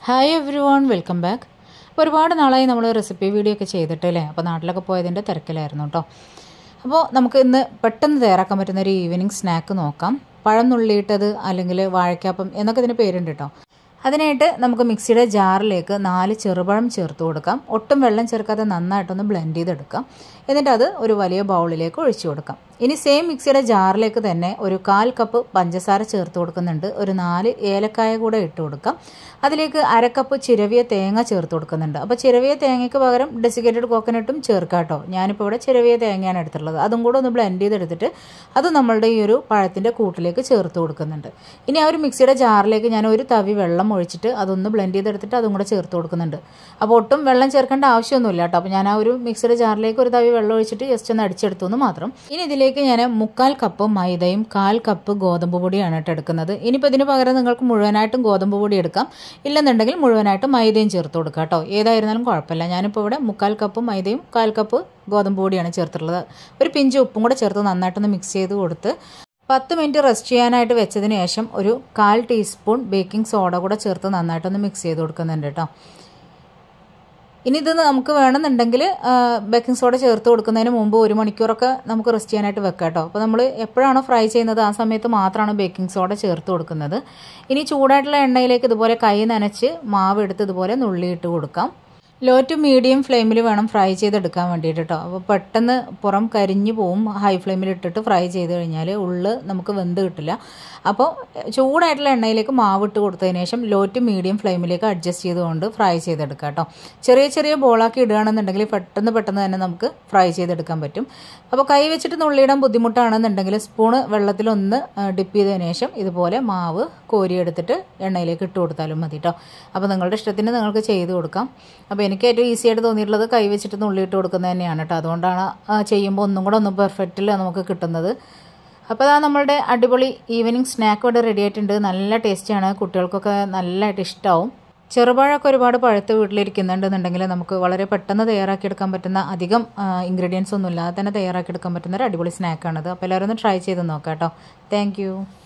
Hi everyone, welcome back. അപ്പോൾ ഒരുപാട് നാളായി നമ്മൾ റെസിപ്പി വീഡിയോ ഒക്കെ ചെയ്തിട്ടല്ലേ. അപ്പോൾ നാട്ടിലൊക്കെ പോയതിൻ്റെ തിരക്കിലായിരുന്നു കേട്ടോ. അപ്പോൾ നമുക്ക് ഇന്ന് പെട്ടെന്ന് തയ്യാറാക്കാൻ പറ്റുന്ന ഒരു ഈവനിങ് സ്നാക്ക് നോക്കാം. പഴം നുള്ളിയിട്ടത് അല്ലെങ്കിൽ വാഴയ്ക്കാപ്പം എന്നൊക്കെ ഇതിന് പേരുണ്ട് കേട്ടോ. അതിനായിട്ട് നമുക്ക് മിക്സിയുടെ ജാറിലേക്ക് 4 ചെറുപഴം ചേർത്ത് കൊടുക്കാം. ഒട്ടും വെള്ളം ചേർക്കാതെ നന്നായിട്ടൊന്ന് ബ്ലെൻഡ് ചെയ്തെടുക്കാം. എന്നിട്ട് അത് ഒരു വലിയ ബൗളിലേക്ക് ഒഴിച്ചു കൊടുക്കാം. ഇനി സെയിം മിക്സിയുടെ ജാറിലേക്ക് തന്നെ ഒരു 1/4 കപ്പ് പഞ്ചസാര ചേർത്ത് കൊടുക്കുന്നുണ്ട്. ഒരു 4 ഏലക്കായ കൂടെ ഇട്ട് കൊടുക്കാം. അതിലേക്ക് 1/2 കപ്പ് ചിരവിയ തേങ്ങ ചേർത്ത് കൊടുക്കുന്നുണ്ട്. അപ്പോൾ ചിരവിയ തേങ്ങയ്ക്ക് പകരം ഡെസിക്കേറ്റഡ് കോക്കനട്ടും ചേർക്കാം കേട്ടോ. ഞാനിപ്പോൾ ഇവിടെ ചിരവിയ തേങ്ങയാണ് എടുത്തിട്ടുള്ളത്. അതും കൂടെ ഒന്ന് ബ്ലെൻഡ് ചെയ്തെടുത്തിട്ട് അത് നമ്മളുടെ ഈ ഒരു പഴത്തിൻ്റെ കൂട്ടിലേക്ക് ചേർത്ത് കൊടുക്കുന്നുണ്ട്. ഇനി ആ ഒരു മിക്സിയുടെ ജാറിലേക്ക് ഞാൻ ഒരു തവി വെള്ളം ഒഴിച്ചിട്ട് അതൊന്ന് ബ്ലെൻഡ് ചെയ്തെടുത്തിട്ട് അതും കൂടെ ചേർത്ത് കൊടുക്കുന്നുണ്ട്. അപ്പോൾ ഒട്ടും വെള്ളം ചേർക്കേണ്ട ആവശ്യമൊന്നുമില്ല കേട്ടോ. അപ്പോൾ ഞാൻ ആ ഒരു മിക്സിയുടെ ജാറിലേക്ക് ഒരു തവി വെള്ളം ഒഴിച്ചിട്ട് ജസ്റ്റ് ഒന്ന് അടിച്ചെടുത്തു എന്ന് മാത്രം. ഇനി ഇതിലേക്ക് ഞാൻ 3/4 കപ്പ് മൈദയും 1/4 കപ്പ് ഗോതമ്പ് പൊടിയാണ് കേട്ടോ എടുക്കുന്നത്. ഇനിയിപ്പോൾ ഇതിന് പകരം നിങ്ങൾക്ക് മുഴുവനായിട്ടും ഗോതമ്പ് പൊടി എടുക്കാം, ഇല്ലെന്നുണ്ടെങ്കിൽ മുഴുവനായിട്ട് മൈദയും ചേർത്ത് കൊടുക്കുക കേട്ടോ. ഏതായിരുന്നാലും കുഴപ്പമില്ല. ഞാനിപ്പോൾ ഇവിടെ 3/4 കപ്പ് മൈദയും 1/4 കപ്പ് ഗോതമ്പ് പൊടിയാണ് ചേർത്തിട്ടുള്ളത്. ഒരു പിഞ്ച് ഉപ്പും കൂടെ ചേർത്ത് നന്നായിട്ടൊന്ന് മിക്സ് ചെയ്ത് കൊടുത്ത് 10 മിനിറ്റ് റെസ്റ്റ് ചെയ്യാനായിട്ട് വെച്ചതിന് ശേഷം ഒരു 1/4 ടീസ്പൂൺ ബേക്കിംഗ് സോഡ കൂടെ ചേർത്ത് നന്നായിട്ടൊന്ന് മിക്സ് ചെയ്ത് കൊടുക്കുന്നുണ്ട് കേട്ടോ. ഇനി ഇത് നമുക്ക് വേണമെന്നുണ്ടെങ്കിൽ ബേക്കിംഗ് സോഡ ചേർത്ത് കൊടുക്കുന്നതിന് മുമ്പ് 1 മണിക്കൂറൊക്കെ നമുക്ക് റെസ്റ്റ് ചെയ്യാനായിട്ട് വെക്കാം കേട്ടോ. അപ്പോൾ നമ്മൾ എപ്പോഴാണോ ഫ്രൈ ചെയ്യുന്നത് ആ സമയത്ത് മാത്രമാണ് ബേക്കിംഗ് സോഡ ചേർത്ത് കൊടുക്കുന്നത്. ഇനി ചൂടായിട്ടുള്ള എണ്ണയിലേക്ക് ഇതുപോലെ കൈ നനച്ച് മാവ് എടുത്ത് ഇതുപോലെ നുള്ളിയിട്ട് കൊടുക്കാം. ലോ ടു മീഡിയം ഫ്ലെയിമിൽ വേണം ഫ്രൈ ചെയ്തെടുക്കാൻ വേണ്ടിയിട്ട് കേട്ടോ. അപ്പോൾ പെട്ടെന്ന് പുറം കരിഞ്ഞു പോവും. ഹൈ ഫ്ലെയിമിൽ ഇട്ടിട്ട് ഫ്രൈ ചെയ്ത് കഴിഞ്ഞാൽ ഉള്ളിൽ നമുക്ക് വെന്ത് കിട്ടില്ല. അപ്പോൾ ചൂടായിട്ടുള്ള എണ്ണയിലേക്ക് മാവ് ഇട്ട് കൊടുത്തതിന് ശേഷം ലോ ടു മീഡിയം ഫ്ലെയിമിലേക്ക് അഡ്ജസ്റ്റ് ചെയ്തുകൊണ്ട് ഫ്രൈ ചെയ്തെടുക്കുക കേട്ടോ. ചെറിയ ചെറിയ ബോളാക്കി ഇടുകയാണെന്നുണ്ടെങ്കിൽ പെട്ടെന്ന് തന്നെ നമുക്ക് ഫ്രൈ ചെയ്തെടുക്കാൻ പറ്റും. അപ്പോൾ കൈ വെച്ചിട്ട് നുള്ളിയിടാൻ ബുദ്ധിമുട്ടാണെന്നുണ്ടെങ്കിൽ സ്പൂണ് വെള്ളത്തിലൊന്ന് ഡിപ്പ് ചെയ്തതിന് ശേഷം ഇതുപോലെ മാവ് കോരിയെടുത്തിട്ട് എണ്ണയിലേക്ക് ഇട്ട് കൊടുത്താലും മതി കേട്ടോ. അപ്പോൾ നിങ്ങളുടെ ഇഷ്ടത്തിന് നിങ്ങൾക്ക് ചെയ്ത് കൊടുക്കാം. അപ്പോൾ എനിക്ക് ഏറ്റവും ഈസി ആയിട്ട് തോന്നിയിട്ടുള്ളത് കൈ വെച്ചിട്ട് നുള്ളിയിട്ട് കൊടുക്കുന്നത് തന്നെയാണ് കേട്ടോ. അതുകൊണ്ടാണ് ചെയ്യുമ്പോൾ ഒന്നും കൂടെ ഒന്ന് പെർഫെക്റ്റിൽ നമുക്ക് കിട്ടുന്നത്. അപ്പോൾ അതാ നമ്മളുടെ അടിപൊളി ഈവനിങ് സ്നാക്ക് ഇവിടെ റെഡി ആയിട്ടുണ്ട്. നല്ല ടേസ്റ്റിയാണ്, കുട്ടികൾക്കൊക്കെ നല്ലതായിട്ട് ഇഷ്ടമാവും. ചെറുപഴമൊക്കെ ഒരുപാട് പഴുത്ത് വീട്ടിലിരിക്കുന്നുണ്ടെന്നുണ്ടെങ്കിൽ നമുക്ക് വളരെ പെട്ടെന്ന് തയ്യാറാക്കിയെടുക്കാൻ പറ്റുന്ന, അധികം ഇൻഗ്രീഡിയൻസ് ഒന്നും ഇല്ലാതെ തന്നെ തയ്യാറാക്കിയെടുക്കാൻ പറ്റുന്ന ഒരു അടിപൊളി സ്നാക്കാണിത്. അപ്പോൾ എല്ലാവരും ഒന്ന് ട്രൈ ചെയ്ത് നോക്കാം കേട്ടോ. താങ്ക്